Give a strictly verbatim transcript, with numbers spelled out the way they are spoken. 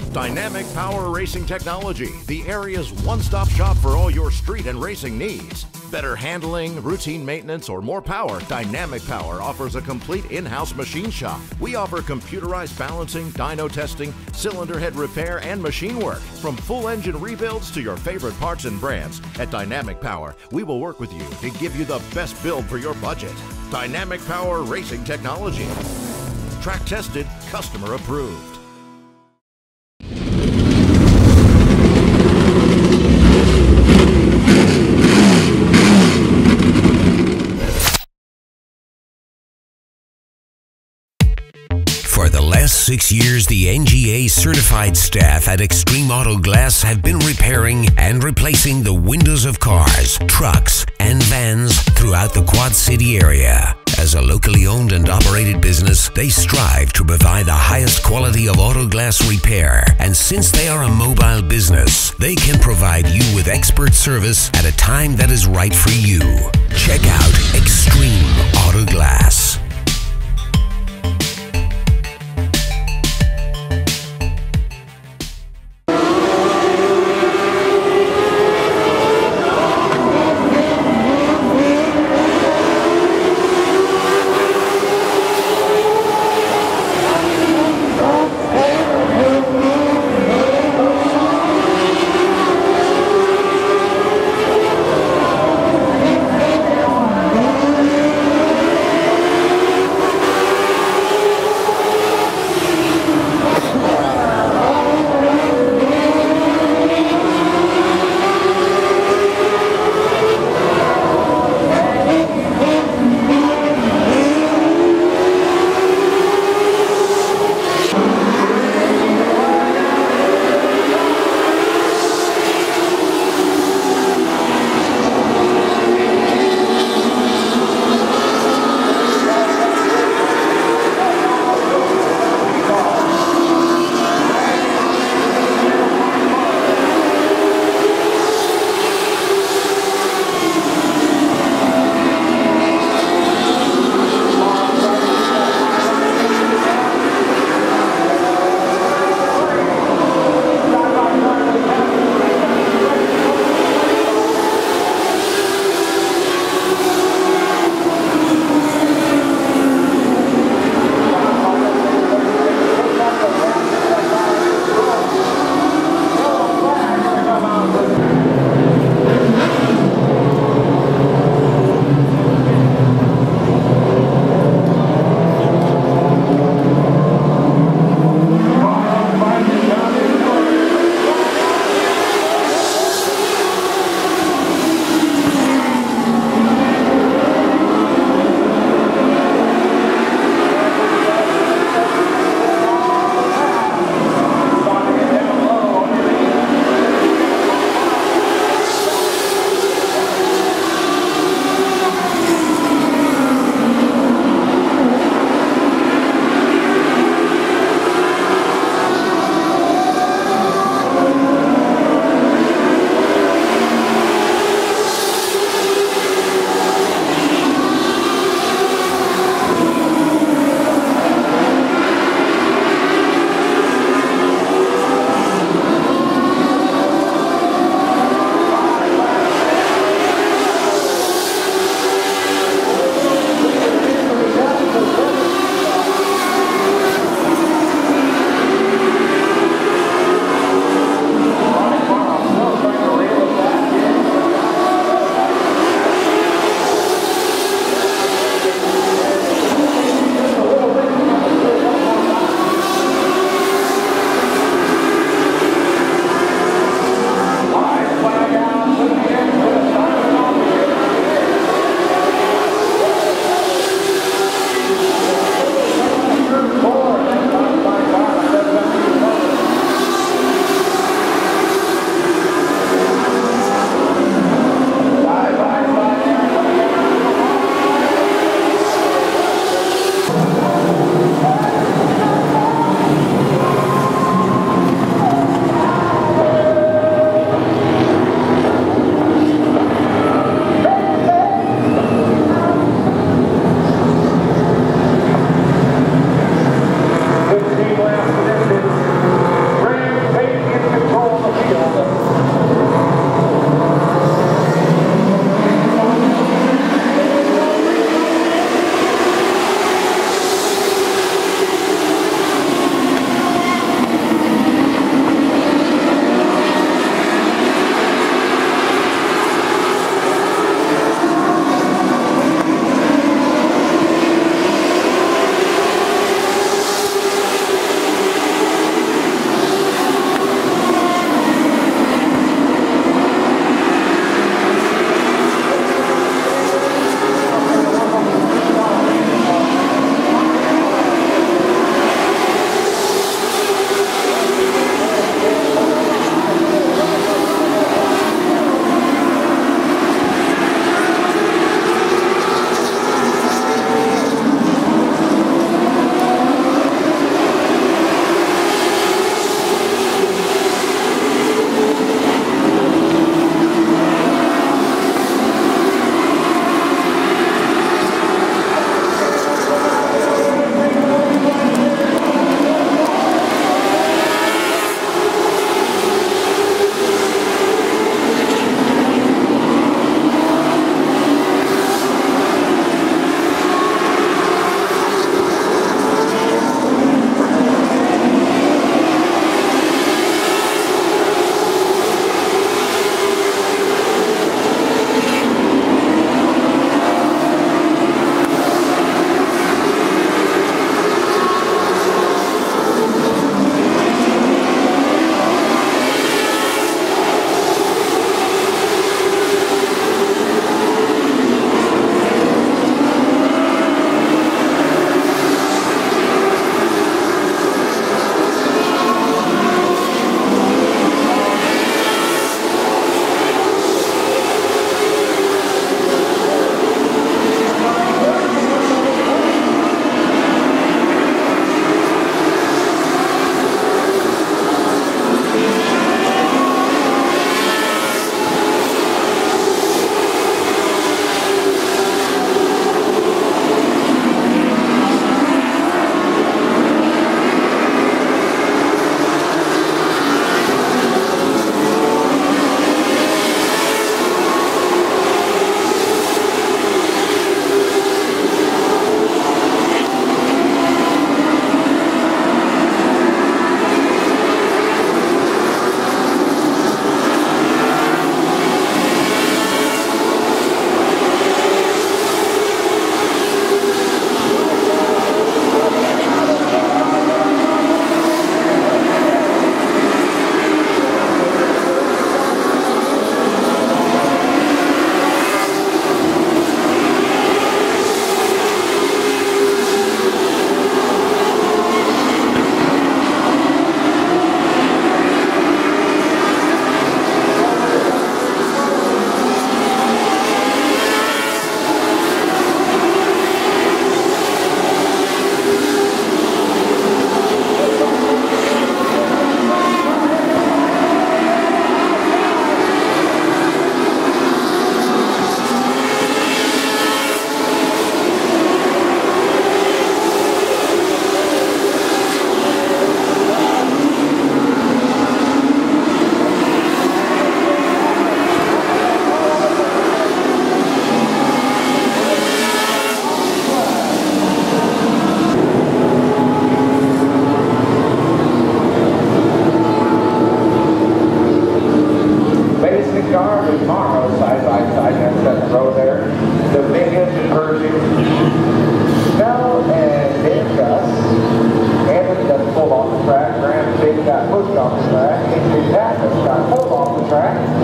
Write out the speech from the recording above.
Dynamic Power Racing Technology, the area's one-stop shop for all your street and racing needs. Better handling, routine maintenance, or more power, Dynamic Power offers a complete in-house machine shop. We offer computerized balancing, dyno testing, cylinder head repair, and machine work. From full engine rebuilds to your favorite parts and brands, at Dynamic Power, we will work with you to give you the best build for your budget. Dynamic Power Racing Technology. Track tested, customer approved. For the last six years, the N G A certified staff at Extreme Auto Glass have been repairing and replacing the windows of cars, trucks, and vans throughout the Quad City area. As a locally owned and operated business, they strive to provide the highest quality of auto glass repair. And since they are a mobile business, they can provide you with expert service at a time that is right for you. Check out Extreme Auto Glass. pushed off the track, needs to be tapped, it's got pulled off the track.